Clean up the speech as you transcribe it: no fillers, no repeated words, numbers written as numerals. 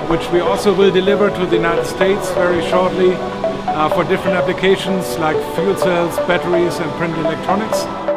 which we also will deliver to the United States very shortly for different applications like fuel cells, batteries and print electronics.